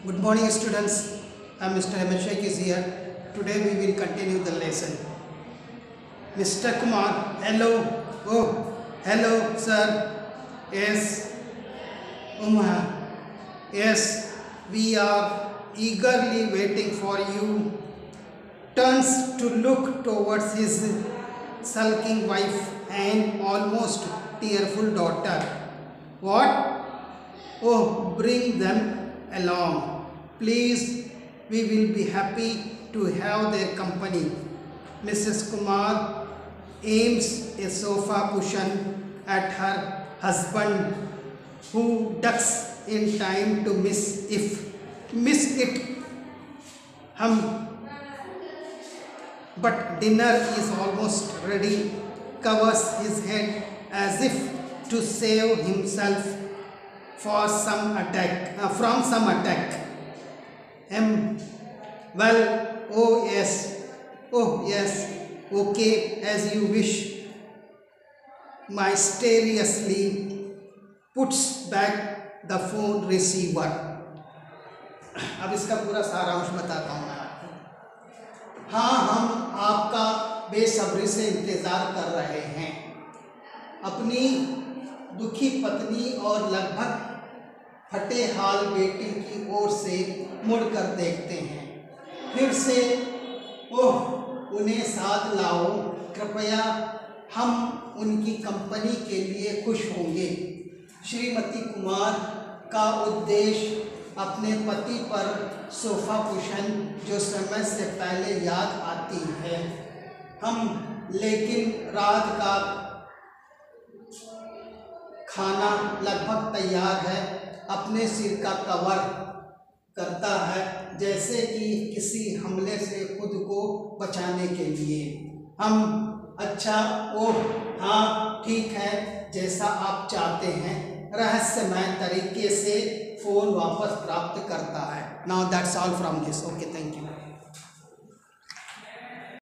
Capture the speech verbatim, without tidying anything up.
Good morning, students. I am Mister Ahmed Sheikh is here. Today we will continue the lesson. Mister Kumar, hello. Oh, hello, sir. Yes, Uma. Yes, we are eagerly waiting for you. Turns to look towards his sulking wife and almost tearful daughter. What? Oh, bring them along. Please, we will be happy to have their company. Missus Kumar aims a sofa cushion at her husband, who ducks in time to miss if miss it. Hum, but dinner is almost ready. Covers his head as if to save himself for some attack uh, from some attack. Um, well, oh yes, oh yes, okay, as you wish. Mysteriously puts back the phone receiver. अब इसका पूरा सारांश बताता हूँ मैं आपको। हाँ, हम आपका बेसब्री से इंतज़ार कर रहे हैं। अपनी दुखी पत्नी और लगभग फटे हाल बेटी की ओर से मुड़कर देखते हैं। फिर से ओह, उन्हें साथ लाओ कृपया, हम उनकी कंपनी के लिए खुश होंगे। श्रीमती कुमार का उद्देश्य अपने पति पर सोफा कुशन जो समय से पहले याद आती है। हम लेकिन रात का खाना लगभग तैयार है। अपने सिर का कवर करता है जैसे कि किसी हमले से खुद को बचाने के लिए। हम अच्छा, ओह हाँ ठीक है, जैसा आप चाहते हैं, रहस्यमय तरीके से फ़ोन वापस प्राप्त करता है। Now that's all from this. Okay, thank you.